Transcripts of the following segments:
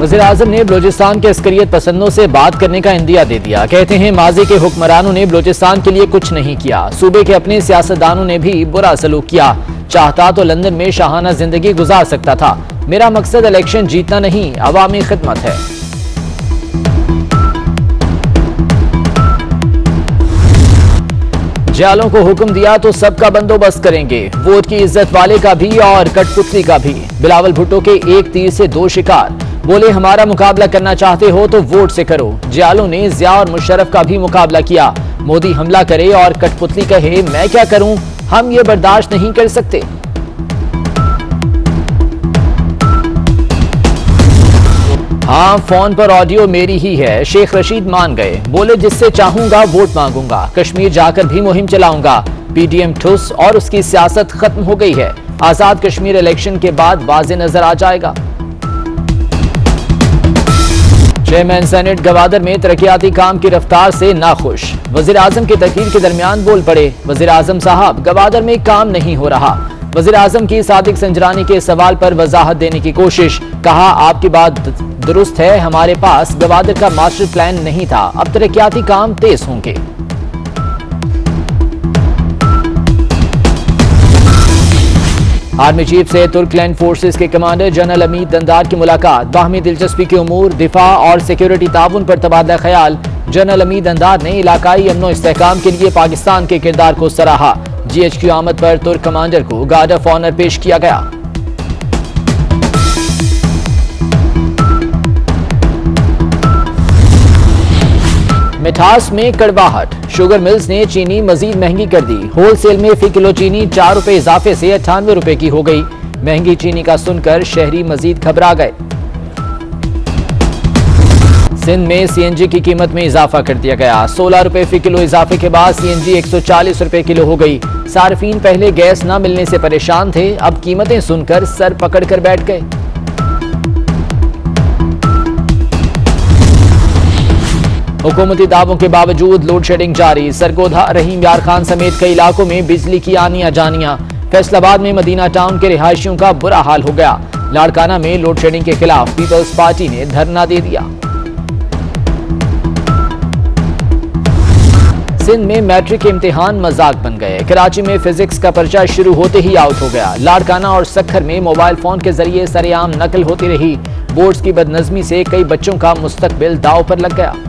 वज़ीर-ए-आज़म ने बलूचिस्तान के अस्करियत पसंदों से बात करने का इंदिया दे दिया। कहते हैं माजी के हुक्मरानों ने बलूचिस्तान के लिए कुछ नहीं किया, सूबे के अपने सियासतदानों ने भी बुरा सलूक किया। चाहता तो लंदन में शाहाना जिंदगी गुजार सकता था। मेरा मकसद इलेक्शन जीतना नहीं, अवामी खिदमत है। जियालों को हुक्म दिया तो सबका बंदोबस्त करेंगे, वोट की इज्जत वाले का भी और कठपुतली का भी। बिलावल भुट्टो के एक तीर से दो शिकार, बोले हमारा मुकाबला करना चाहते हो तो वोट से करो। जियालों ने जिया और मुशर्रफ का भी मुकाबला किया। मोदी हमला करे और कठपुतली कहे मैं क्या करूं, हम ये बर्दाश्त नहीं कर सकते। हाँ, फोन पर ऑडियो मेरी ही है, शेख रशीद मान गए, बोले जिससे चाहूंगा वोट मांगूंगा, कश्मीर जाकर भी मुहिम चलाऊंगा। पीडीएम ठुस और उसकी सियासत खत्म हो गई है। आजाद कश्मीर इलेक्शन के बाद वाज़े नजर आ जाएगा। चेयरमैन सेनेट गवादर में तरक्याती काम की रफ्तार से नाखुश, वज़ीर-ए-आज़म की तकरीर के दरमियान बोल पड़े। वज़ीर-ए-आज़म साहब, गवादर में काम नहीं हो रहा। वज़ीर-ए-आज़म की सादिक संजरानी के सवाल पर वजाहत देने की कोशिश, कहा आपकी बात दुरुस्त है, हमारे पास गवादर का मास्टर प्लान नहीं था, अब तरक्याती काम तेज होंगे। आर्मी चीफ से तुर्क लैंड फोर्सेस के कमांडर जनरल अमीद दंदार की मुलाकात, बाहमी दिलचस्पी के उमूर, दिफा और सिक्योरिटी ताउन पर तबादला ख्याल। जनरल अमीद दंदार ने इलाकाई अमनो इस्तेहकाम के लिए पाकिस्तान के किरदार को सराहा। GHQ आमद पर तुर्क कमांडर को गार्ड ऑफ ऑनर पेश किया गया। मिठास में कड़वाहट, शुगर मिल्स ने चीनी मजीद महंगी कर दी। होलसेल में फी किलो चीनी 4 रुपए इजाफे से 98 रुपए की हो गई। महंगी चीनी का सुनकर शहरी मजीद घबरा गए। सिंध में CNG की कीमत में इजाफा कर दिया गया। 16 रुपए फी किलो इजाफे के बाद CNG 140 रुपए किलो हो गई। सार्फिन पहले गैस न मिलने से परेशान थे, अब कीमतें सुनकर सर पकड़ कर बैठ गए। हुकूमती दावों के बावजूद लोड शेडिंग जारी, सरगोधा, रहीम यार खान समेत कई इलाकों में बिजली की आनियां जानियां। फैसलाबाद में मदीना टाउन के रिहायशियों का बुरा हाल हो गया। लाड़काना में लोड शेडिंग के खिलाफ पीपल्स पार्टी ने धरना दे दिया। सिंध में मैट्रिक के इम्तिहान मजाक बन गए। कराची में फिजिक्स का पर्चा शुरू होते ही आउट हो गया। लाड़काना और सक्खर में मोबाइल फोन के जरिए सरेआम नकल होती रही। बोर्ड्स की बदनज़मी से कई बच्चों का मुस्तकबिल दांव पर लग गया।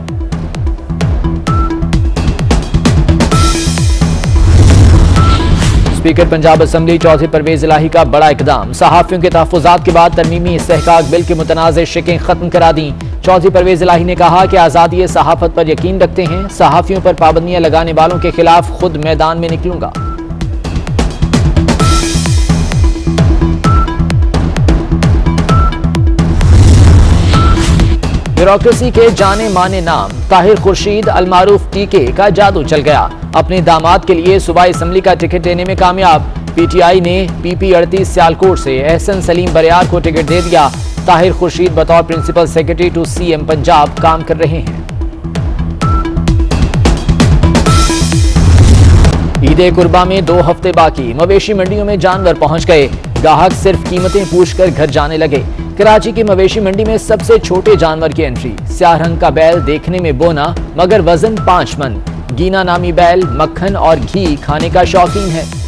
स्पीकर पंजाब असम्बली चौधरी परवेज इलाही का बड़ा इकदाम, सहाफियों के तहफ़्फ़ुज़ात के बाद तरमीमी इस्तेहकाक बिल के मुतनाज़ शिकें खत्म करा दी। चौधरी परवेज इलाही ने कहा कि आज़ादी सहाफत पर यकीन रखते हैं, सहाफियों पर पाबंदियां लगाने वालों के खिलाफ खुद मैदान में निकलूंगा। ब्यूरोक्रेसी के जाने माने नाम ताहिर खुर्शीद अलमारूफ टीके का जादू चल गया। अपने दामाद के लिए सूबाई असम्बली का टिकट लेने में कामयाब। PTI ने PP 38 सियालकोट से एहसन सलीम बरियार को टिकट दे दिया। ताहिर खुर्शीद बतौर principal secretary to CM Punjab काम कर रहे हैं। ईद कुर्बा में 2 हफ्ते बाकी, मवेशी मंडियों में जानवर पहुंच गए। ग्राहक सिर्फ कीमतें पूछकर घर जाने लगे। कराची की मवेशी मंडी में सबसे छोटे जानवर की एंट्री। स्याह रंग का बैल देखने में बोना मगर वजन 5 मन। गीना नामी बैल मक्खन और घी खाने का शौकीन है।